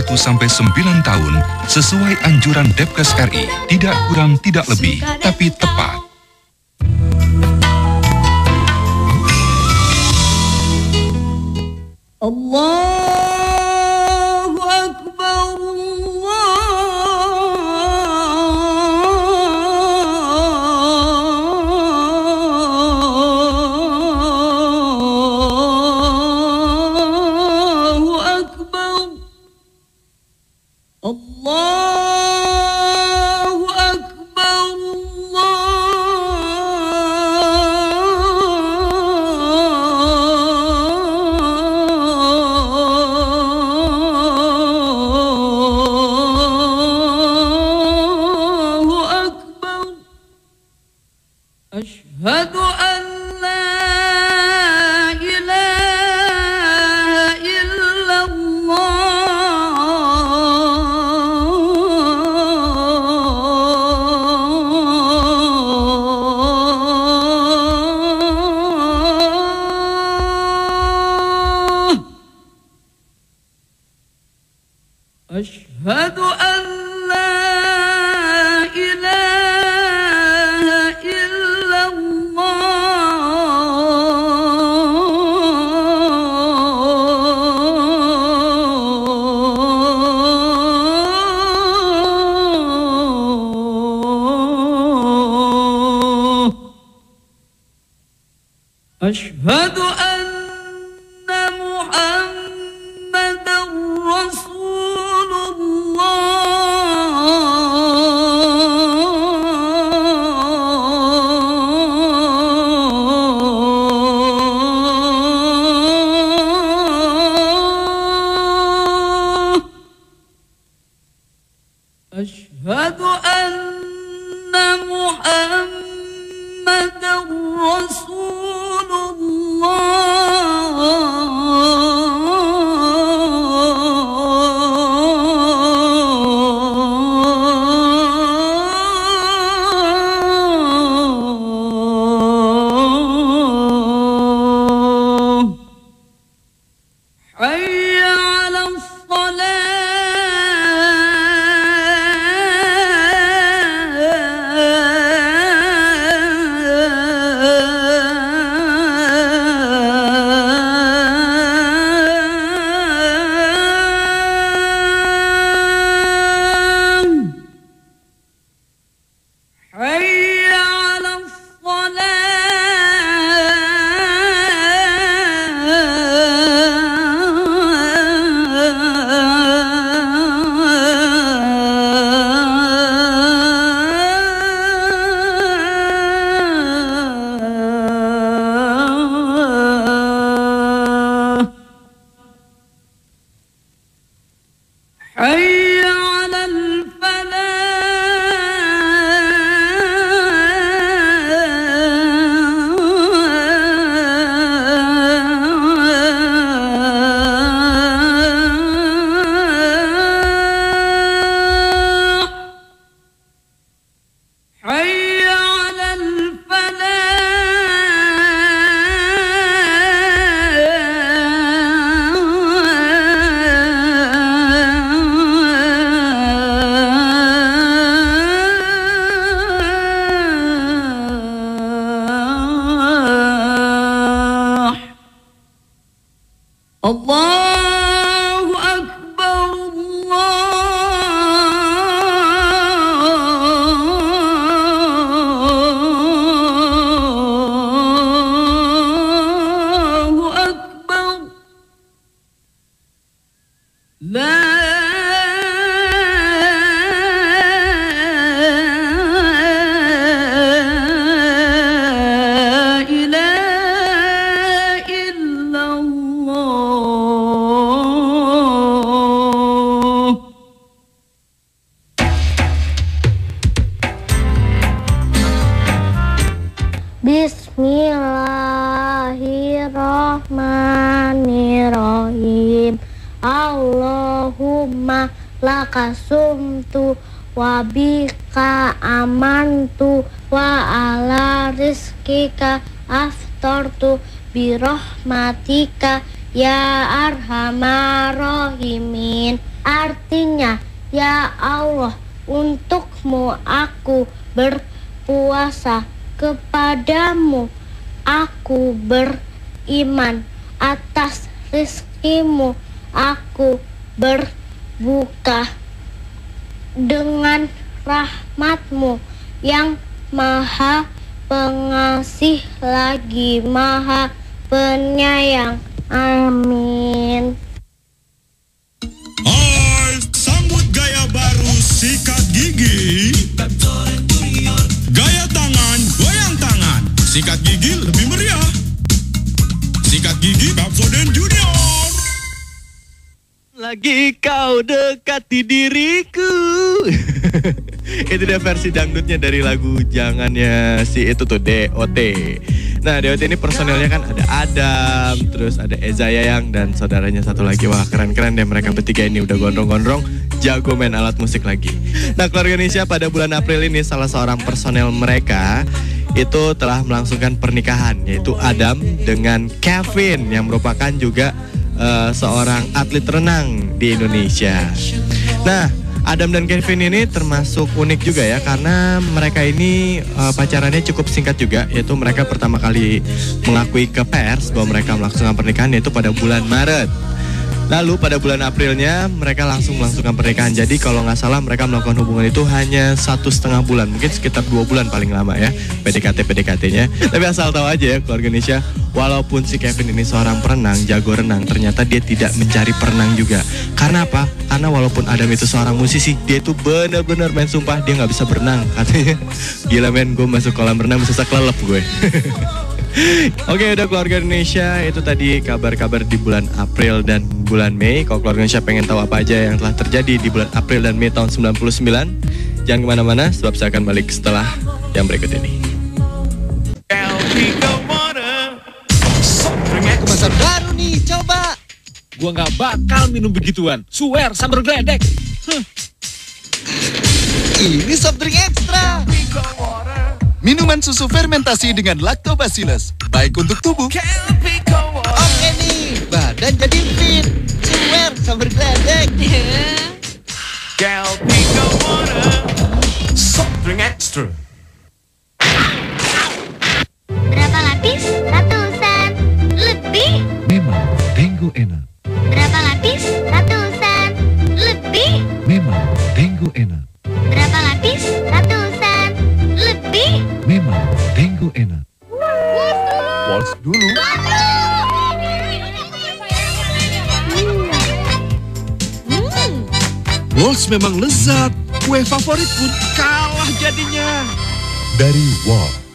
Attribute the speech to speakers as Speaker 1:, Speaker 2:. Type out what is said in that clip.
Speaker 1: sampai 9 tahun sesuai anjuran Depkes RI. Tidak kurang, tidak lebih, tapi tepat.
Speaker 2: Allahu Akbar, Allahu Akbar, Allahu Akbar, Allahu Akbar. Asyhadu an la ilaha illallah. Asyhadu an la ilaha illallah. Asyhadu anna Muhammadar Rasulullah. Asyhadu anna Muhammadar Rasulullah. Hayya 'alas Hayya 'alas Hayya 'alal falah. Hayya 'alal falah. Allahu Akbar, Allahu Akbar. La ilaha illallah.
Speaker 3: Bismillahirrahmanirrahim. Allahumma laka sumtu wa bika amantu wa ala rizkika aftartu birahmatika ya arhamar rahimin. Artinya, ya Allah, untukmu aku berpuasa, kepadamu aku beriman, atas rizkimu aku berbuka, dengan rahmatmu yang maha pengasih lagi maha penyayang. Amin.
Speaker 4: Hai, sambut gaya baru sikat gigi. Gaya tangan, goyang tangan. Sikat gigi lebih meriah. Sikat gigi Pepsodent Junior.
Speaker 5: Lagi kau dekati diriku. Itu dia versi dangdutnya dari lagu Jangannya si itu tuh, DOT. Nah, DOT ini personelnya kan ada Adam, terus ada Eza Yayang, dan saudaranya satu lagi. Wah, keren-keren deh mereka bertiga ini, udah gondrong-gondrong, jago main alat musik lagi. Nah, Keluarga Indonesia pada bulan April ini salah seorang personel mereka itu telah melangsungkan pernikahan, yaitu Adam dengan Kevin yang merupakan juga seorang atlet renang di Indonesia. Nah, Adam dan Kevin ini termasuk unik juga ya, karena mereka ini pacarannya cukup singkat juga, yaitu mereka pertama kali mengakui ke pers bahwa mereka melangsungkan pernikahan yaitu pada bulan Maret. Lalu pada bulan Aprilnya mereka langsung melangsungkan pernikahan. Jadi kalau nggak salah mereka melakukan hubungan itu hanya 1,5 bulan, mungkin sekitar 2 bulan paling lama ya PDKT-nya. Tapi asal tahu aja ya Keluarga Indonesia, walaupun si Kevin ini seorang perenang, jago renang, ternyata dia tidak mencari perenang juga. Karena apa? Karena walaupun Adam itu seorang musisi, dia itu benar-benar main sumpah dia nggak bisa berenang katanya. Gila men, gue masuk kolam renang bisa sekelelep gue. Oke, udah Keluarga Indonesia, itu tadi kabar-kabar di bulan April dan bulan Mei. Kalau Keluarga Indonesia pengen tahu apa aja yang telah terjadi di bulan April dan Mei tahun 99, jangan kemana-mana sebab saya akan balik setelah yang berikut ini.
Speaker 6: Kemasan baru nih, coba.
Speaker 7: Gua nggak bakal minum begituan. Swear, sambar geledek.
Speaker 6: Ini soft drink ekstra. Minuman susu fermentasi dengan lactobacillus. Baik untuk tubuh. Oke nih, badan jadi fit. Swear, sambar geledek.
Speaker 4: Calpico Water, soft drink extra.
Speaker 3: Berapa lapis? Ratusan. Lebih?
Speaker 8: Memang Tenggo enak.
Speaker 3: Berapa lapis? Ratusan. Lebih?
Speaker 8: Memang Tenggo enak.
Speaker 3: Berapa lapis? Ratusan. Lebih?
Speaker 8: Memang Tenggo enak.
Speaker 6: Waltz dulu.
Speaker 7: Waltz memang lezat. Kue favorit pun kalah jadinya.
Speaker 8: Dari Waltz.